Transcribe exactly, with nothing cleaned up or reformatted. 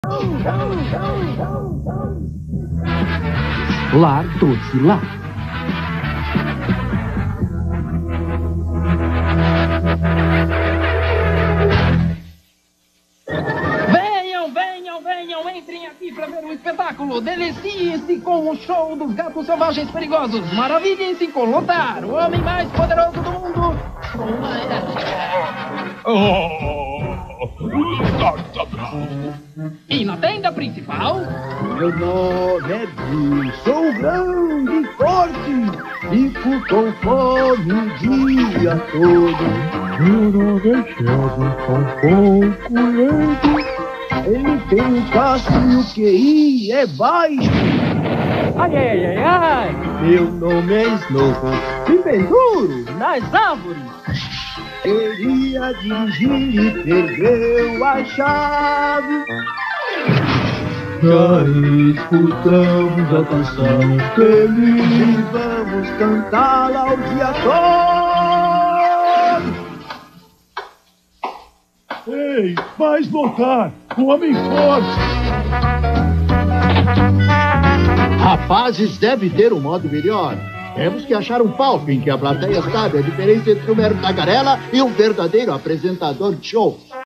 Lar Doce Lar. Venham, venham, venham, entrem aqui para ver o espetáculo. Deliciem-se com o show dos gatos selvagens perigosos. Maravilhem-se com Lothar, o homem mais poderoso do mundo. E na tenda principal... Meu nome é Bill, sou grande e forte, fico com fome o dia todo. Meu nome é Sheldon, sou um pouco lento. Ele tem um casco e o Q I é baixo. Ai, ai, ai, ai. Meu nome é Snowball, me penduro nas árvores. Queria dirigir e perdeu a chave. Já escutamos a canção feliz, vamos cantá-la o dia todo. Ei, mais Lothar, um homem forte. Rapazes, deve ter um modo melhor. Temos que achar um palco em que a plateia sabe a diferença entre um mero tagarela e um verdadeiro apresentador de show.